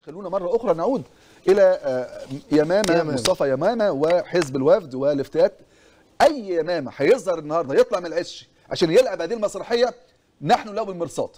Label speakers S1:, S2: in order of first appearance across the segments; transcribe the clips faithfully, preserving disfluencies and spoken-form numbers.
S1: خلونا مرة أخرى نعود إلى يمامة, يمامة مصطفى يمامة وحزب الوفد والافتات. أي يمامة هيظهر النهارده يطلع من العش عشان يلعب هذه المسرحية نحن له بالمرصاد.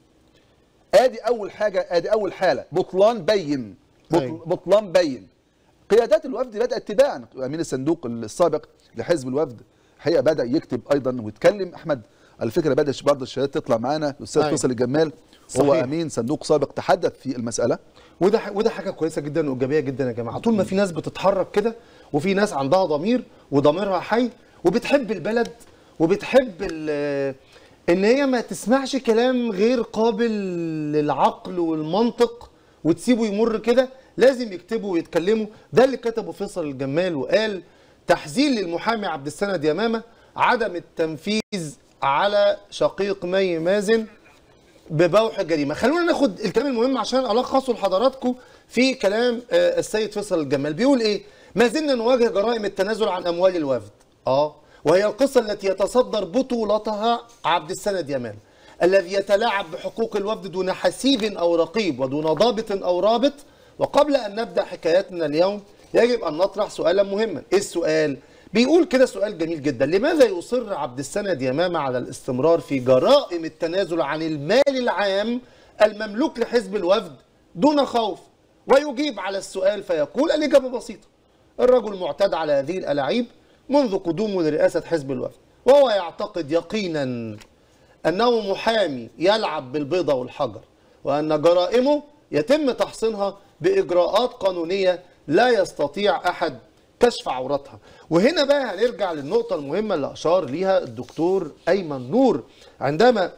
S1: آدي أول حاجة، آدي أول حالة، بطلان بين، بطل بطلان بين. قيادات الوفد بدأت تباعا، أمين الصندوق السابق لحزب الوفد الحقيقة بدأ يكتب أيضا ويتكلم. أحمد على فكرة بدأ برضه الشهادات تطلع معانا، الأستاذ فيصل الجمال هو امين صندوق سابق تحدث في المساله،
S2: وده وده حاجه كويسه جدا وايجابيه جدا يا جماعه. طول ما في ناس بتتحرك كده وفي ناس عندها ضمير وضميرها حي وبتحب البلد وبتحب ان هي ما تسمعش كلام غير قابل للعقل والمنطق وتسيبه يمر كده، لازم يكتبوا ويتكلموا. ده اللي كتبه فيصل الجمال وقال تحذير للمحامي عبد السند يمامه عدم التنفيذ على شقيق مي مازن ببوح الجريمه. خلونا ناخد الكلام المهم عشان الخصه لحضراتكم في كلام السيد فيصل الجمال. بيقول ايه؟ ما زلنا نواجه جرائم التنازل عن اموال الوفد. اه وهي القصه التي يتصدر بطولتها عبد السند يمامه الذي يتلاعب بحقوق الوفد دون حسيب او رقيب ودون ضابط او رابط. وقبل ان نبدا حكاياتنا اليوم يجب ان نطرح سؤالا مهما. ايه السؤال؟ بيقول كده سؤال جميل جدا: لماذا يصر عبد السند يمامه على الاستمرار في جرائم التنازل عن المال العام المملوك لحزب الوفد دون خوف؟ ويجيب على السؤال فيقول الإجابة بسيطة: الرجل معتاد على هذه الألاعيب منذ قدومه لرئاسة حزب الوفد، وهو يعتقد يقينا أنه محامي يلعب بالبيضة والحجر، وأن جرائمه يتم تحصينها بإجراءات قانونية لا يستطيع أحد كشف عورتها. وهنا بقى هنرجع للنقطة المهمة اللي أشار ليها الدكتور أيمن نور عندما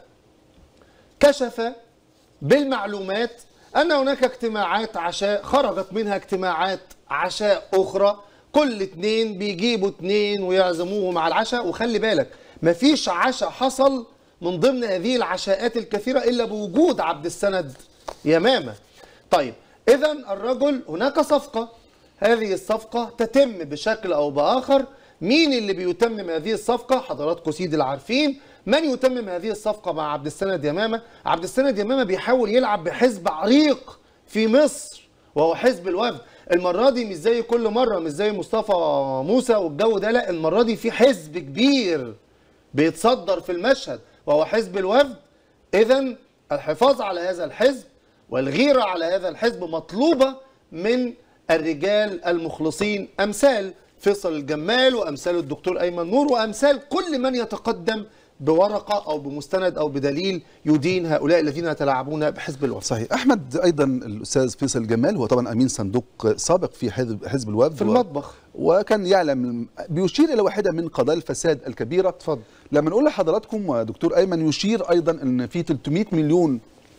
S2: كشف بالمعلومات أن هناك اجتماعات عشاء خرجت منها اجتماعات عشاء أخرى، كل اتنين بيجيبوا اتنين ويعزموهم على العشاء. وخلي بالك مفيش عشاء حصل من ضمن هذه العشاءات الكثيرة إلا بوجود عبد السند يمامة. طيب إذا الرجل هناك صفقة، هذه الصفقة تتم بشكل أو بآخر. مين اللي بيتمم هذه الصفقة؟ حضراتكم سيدي العارفين. من يتمم هذه الصفقة مع عبد السند يمامة؟ عبد السند يمامة بيحاول يلعب بحزب عريق في مصر وهو حزب الوفد. المرة دي مش زي كل مرة، مش زي مصطفى موسى والجو ده، لا، المرة دي في حزب كبير بيتصدر في المشهد وهو حزب الوفد. إذن الحفاظ على هذا الحزب والغيرة على هذا الحزب مطلوبة من الرجال المخلصين أمثال فيصل الجمال وأمثال الدكتور أيمن نور وأمثال كل من يتقدم بورقة أو بمستند أو بدليل يدين هؤلاء الذين يتلاعبون بحزب الوفد.
S1: صحيح. أحمد أيضا الأستاذ فيصل الجمال هو طبعا أمين صندوق سابق في حزب الوفد
S2: في المطبخ،
S1: وكان يعلم بيشير إلى واحدة من قضايا الفساد الكبيرة.
S2: اتفضل.
S1: لما نقول لحضراتكم دكتور أيمن يشير أيضا أن في ثلاثمائة مليون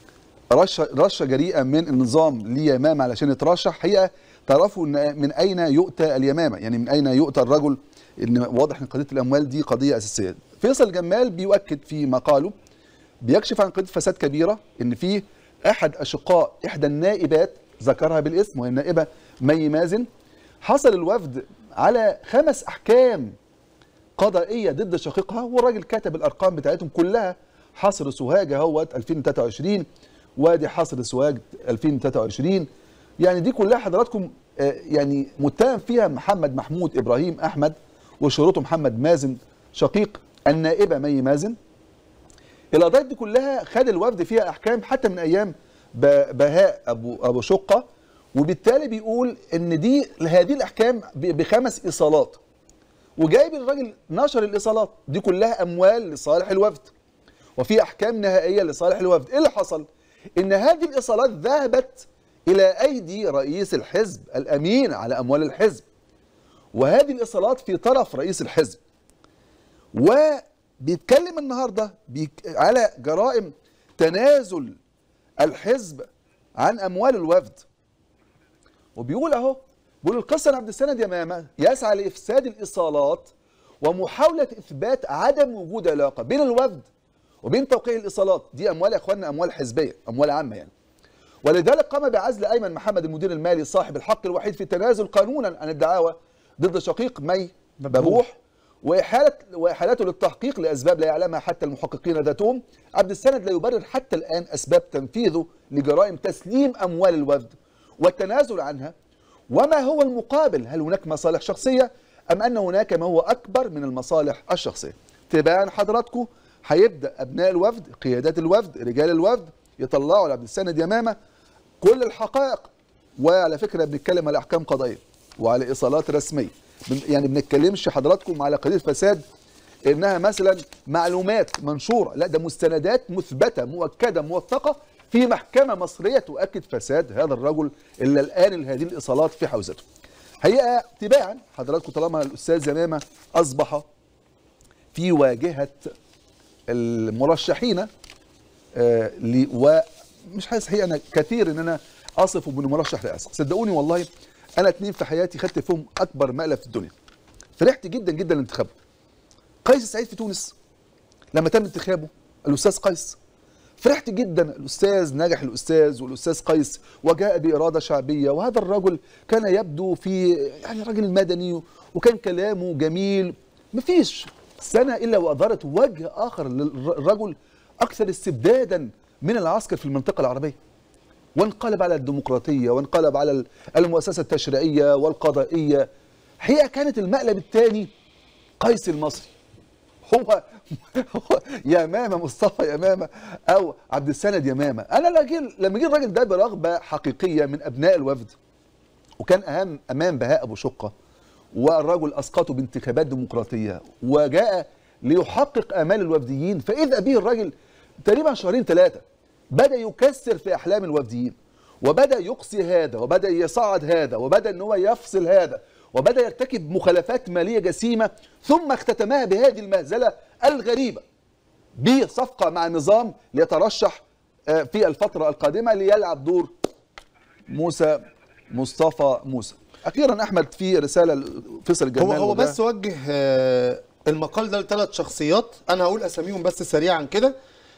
S1: رشة رشة جريئة من النظام ليمامة علشان يترشح. حقيقة تعرفوا ان من اين يؤتى اليمامة، يعني من اين يؤتى الرجل، ان واضح ان قضية الاموال دي قضية اساسية. فيصل الجمال بيؤكد في مقاله بيكشف عن قضية فساد كبيرة، ان في احد اشقاء احدى النائبات ذكرها بالاسم وهي النائبة مي مازن، حصل الوفد على خمس احكام قضائية ضد شقيقها، والراجل كتب الارقام بتاعتهم كلها. حصر سوهاج اهوت ألفين وثلاثة وعشرين، وادي حصر سوهاج ألفين وثلاثة وعشرين، يعني دي كلها حضراتكم يعني متهم فيها محمد محمود ابراهيم احمد وشروطه محمد مازن شقيق النائبه مي مازن. القضايا دي كلها خد الوفد فيها احكام حتى من ايام بهاء ابو ابو شقه، وبالتالي بيقول ان دي هذه الاحكام بخمس ايصالات، وجايب الراجل نشر الايصالات دي كلها اموال لصالح الوفد وفي احكام نهائيه لصالح الوفد. ايه اللي حصل؟ ان هذه الايصالات ذهبت إلى أيدي رئيس الحزب الأمين على أموال الحزب، وهذه الإيصالات في طرف رئيس الحزب. وبيتكلم النهاردة على جرائم تنازل الحزب عن أموال الوفد، وبيقول أهو، بيقول القصة أن عبد السند يمامة يسعى لإفساد الإيصالات ومحاولة إثبات عدم وجود علاقة بين الوفد وبين توقيع الإيصالات. دي أموال يا إخواننا أموال حزبية، أموال عامة يعني. ولذلك قام بعزل أيمن محمد المدير المالي صاحب الحق الوحيد في التنازل قانونا عن الدعاوى ضد شقيق مي ببوح وإحالة وإحالته للتحقيق لأسباب لا يعلمها حتى المحققين ذاتهم. عبد السند لا يبرر حتى الآن أسباب تنفيذه لجرائم تسليم أموال الوفد، والتنازل عنها؟ وما هو المقابل؟ هل هناك مصالح شخصية أم أن هناك ما هو أكبر من المصالح الشخصية؟ تباعا حضراتكم هيبدأ أبناء الوفد، قيادات الوفد، رجال الوفد يطلعوا لعبد السند يمامة كل الحقائق. وعلى فكرة بنتكلم على أحكام قضائية وعلى إيصالات رسمية، يعني بنتكلمش حضراتكم على قضية فساد إنها مثلا معلومات منشورة، لا ده مستندات مثبتة مؤكدة موثقة في محكمة مصرية تؤكد فساد هذا الرجل اللي الآن هذه الإيصالات في حوزته. هي تباعا حضراتكم طالما الأستاذ يمامة أصبح في واجهة المرشحين آه ومش حاسس حقيقة أنا كثير إن أنا أصفه بأنه مرشح رئاسة، صدقوني والله أنا اتنين في حياتي خدت فيهم أكبر مقلب في الدنيا. فرحت جدا جدا لانتخابه. قيس سعيد في تونس لما تم انتخابه الأستاذ قيس، فرحت جدا. الأستاذ نجح الأستاذ والأستاذ قيس وجاء بإرادة شعبية، وهذا الرجل كان يبدو في يعني راجل مدني وكان كلامه جميل. مفيش سنة إلا وأظهرت وجه آخر للرجل أكثر استبدادا من العسكر في المنطقة العربية، وانقلب على الديمقراطية وانقلب على المؤسسة التشريعية والقضائية. هي كانت المقلب الثاني قيس المصري، هو هو يمامة مصطفى يمامة أو عبد السند يمامة. أنا لما جه الراجل ده برغبة حقيقية من أبناء الوفد، وكان أهم أمام بهاء أبو شقة، والرجل أسقطه بانتخابات ديمقراطية وجاء ليحقق آمال الوفديين، فإذا به الراجل تقريبا شهرين ثلاثة بدأ يكسر في أحلام الوفديين، وبدأ يقصي هذا، وبدأ يصعد هذا، وبدأ أن هو يفصل هذا، وبدأ يرتكب مخالفات مالية جسيمة، ثم اختتمها بهذه المهزلة الغريبة بصفقة مع النظام ليترشح في الفترة القادمة ليلعب دور موسى مصطفى موسى. أخيرا أحمد في رسالة فيصل الجمال،
S2: هو هو بس وجه المقال ده لثلاث شخصيات، أنا هقول أساميهم بس سريعا كده.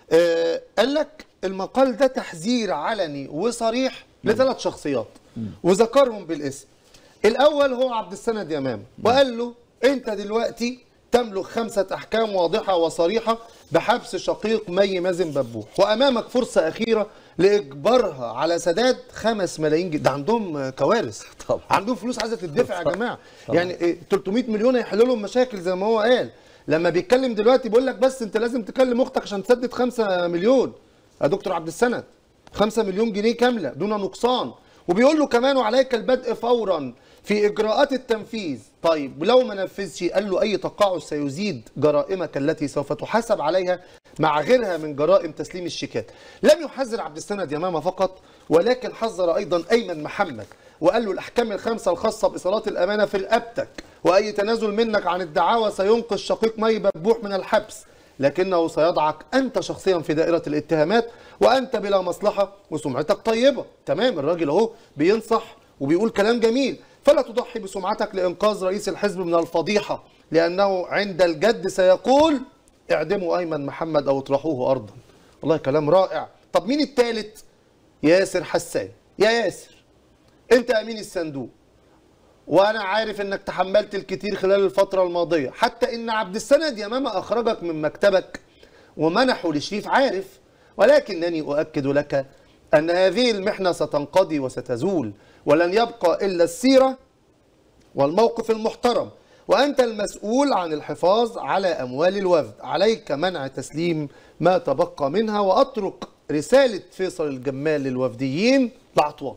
S2: قال لك المقال ده تحذير علني وصريح لثلاث شخصيات وذكرهم بالاسم. الأول هو عبد السند يمامة، وقال له أنت دلوقتي تملك خمسة أحكام واضحة وصريحة بحبس شقيق مي مازن ببوح، وأمامك فرصة أخيرة لإجبارها على سداد خمس ملايين جنيه. ده عندهم كوارث طبعا، عندهم فلوس عايزة تدفع يا جماعة. طبعا. يعني ثلاثمائة مليون هيحلوا لهم مشاكل زي ما هو قال. لما بيتكلم دلوقتي بيقول لك بس أنت لازم تكلم أختك عشان تسدد خمسة مليون يا دكتور عبد السند، خمسة مليون جنيه كاملة دون نقصان. وبيقول له كمان وعليك البدء فورا في إجراءات التنفيذ. طيب ولو ما نفذش، قال له أي تقاعس سيزيد جرائمك التي سوف تحاسب عليها مع غيرها من جرائم تسليم الشيكات. لم يحذر عبد السند يمامة فقط، ولكن حذر أيضا أيمن محمد وقال له الأحكام الخمسة الخاصة بإيصالات الأمانة في رقبتك، وأي تنازل منك عن الدعاوى سينقذ شقيق مي ببوح من الحبس، لكنه سيضعك أنت شخصيا في دائرة الاتهامات وأنت بلا مصلحة وسمعتك طيبة. تمام، الراجل أهو بينصح وبيقول كلام جميل. فلا تضحي بسمعتك لإنقاذ رئيس الحزب من الفضيحة، لأنه عند الجد سيقول اعدموا أيمن محمد أو اطرحوه أرضا. والله كلام رائع. طب مين الثالث؟ ياسر حسان. يا ياسر أنت أمين الصندوق، وأنا عارف أنك تحملت الكثير خلال الفترة الماضية، حتى أن عبد السند يمامة أخرجك من مكتبك ومنحه لشريف عارف، ولكنني أؤكد لك أن هذه المحنة ستنقضي وستزول، ولن يبقى إلا السيرة والموقف المحترم، وأنت المسؤول عن الحفاظ على أموال الوفد. عليك منع تسليم ما تبقى منها، وأترك رسالة فيصل الجمال للوفديين لعطوان.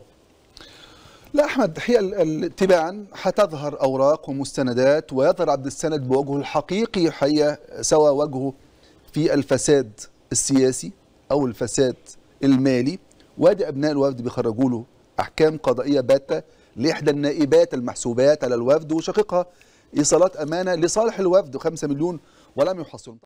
S1: لا أحمد، هي تباعا هتظهر أوراق ومستندات، ويظهر عبد السند بوجهه الحقيقي، هي سواء وجهه في الفساد السياسي أو الفساد المالي. وادي أبناء الوفد بيخرجوا له أحكام قضائية باتة لإحدى النائبات المحسوبات على الوفد وشقيقها إيصالات أمانة لصالح الوفد خمسة مليون ولم يحصلوا.